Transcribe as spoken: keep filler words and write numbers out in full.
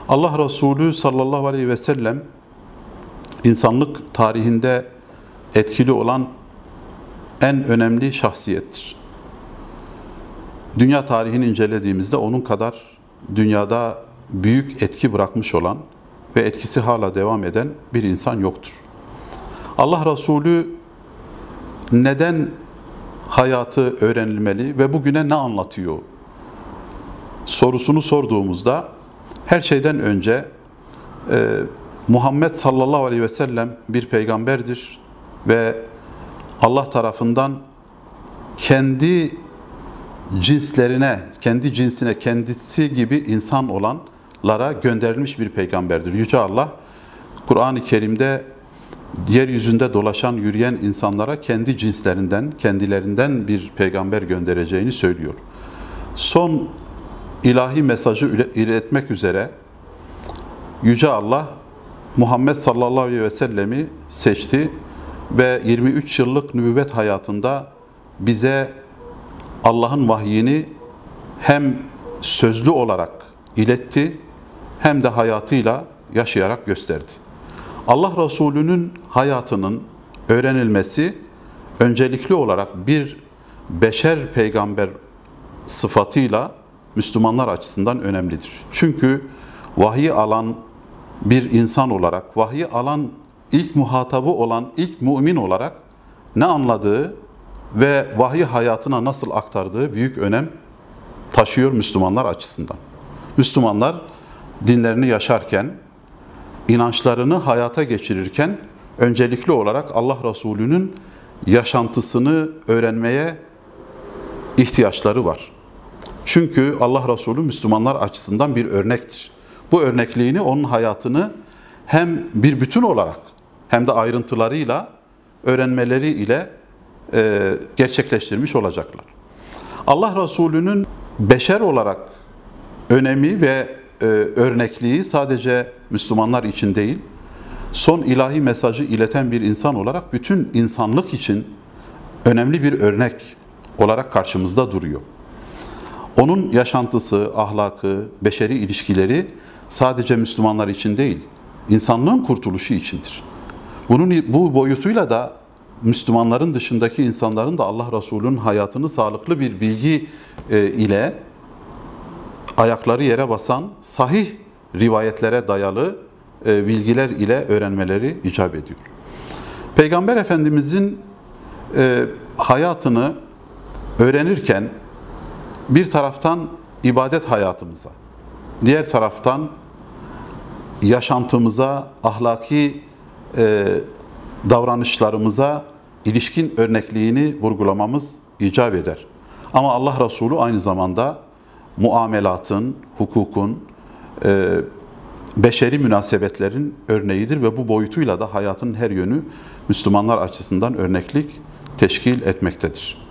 Allah Resulü sallallahu aleyhi ve sellem insanlık tarihinde etkili olan en önemli şahsiyettir. Dünya tarihini incelediğimizde onun kadar dünyada büyük etki bırakmış olan ve etkisi hala devam eden bir insan yoktur. Allah Resulü neden hayatı öğrenilmeli ve bugüne ne anlatıyor sorusunu sorduğumuzda her şeyden önce e, Muhammed sallallahu aleyhi ve sellem bir peygamberdir ve Allah tarafından kendi cinslerine, kendi cinsine, kendisi gibi insan olanlara gönderilmiş bir peygamberdir. Yüce Allah, Kur'an-ı Kerim'de yeryüzünde dolaşan, yürüyen insanlara kendi cinslerinden, kendilerinden bir peygamber göndereceğini söylüyor. Son ilahi mesajı iletmek üzere Yüce Allah, Muhammed sallallahu aleyhi ve sellemi seçti ve yirmi üç yıllık nübüvvet hayatında bize Allah'ın vahyini hem sözlü olarak iletti hem de hayatıyla yaşayarak gösterdi. Allah Resulü'nün hayatının öğrenilmesi öncelikli olarak bir beşer peygamber sıfatıyla Müslümanlar açısından önemlidir. Çünkü vahiy alan bir insan olarak, vahiy alan ilk muhatabı olan ilk mümin olarak ne anladığı ve vahiy hayatına nasıl aktardığı büyük önem taşıyor Müslümanlar açısından. Müslümanlar dinlerini yaşarken, inançlarını hayata geçirirken öncelikli olarak Allah Resulü'nün yaşantısını öğrenmeye ihtiyaçları var. Çünkü Allah Resulü Müslümanlar açısından bir örnektir. Bu örnekliğini, onun hayatını hem bir bütün olarak hem de ayrıntılarıyla öğrenmeleri ile e, gerçekleştirmiş olacaklar. Allah Resulü'nün beşer olarak önemi ve e, örnekliği sadece Müslümanlar için değil, son ilahi mesajı ileten bir insan olarak bütün insanlık için önemli bir örnek olarak karşımızda duruyor. Onun yaşantısı, ahlakı, beşeri ilişkileri sadece Müslümanlar için değil, insanlığın kurtuluşu içindir. Bunun bu boyutuyla da Müslümanların dışındaki insanların da Allah Resulü'nün hayatını sağlıklı bir bilgi e, ile ayakları yere basan, sahih rivayetlere dayalı e, bilgiler ile öğrenmeleri icap ediyor. Peygamber Efendimizin e, hayatını öğrenirken bir taraftan ibadet hayatımıza, diğer taraftan yaşantımıza, ahlaki e, davranışlarımıza ilişkin örnekliğini vurgulamamız icap eder. Ama Allah Resulü aynı zamanda muamelatın, hukukun, e, beşeri münasebetlerin örneğidir ve bu boyutuyla da hayatın her yönü Müslümanlar açısından örneklik teşkil etmektedir.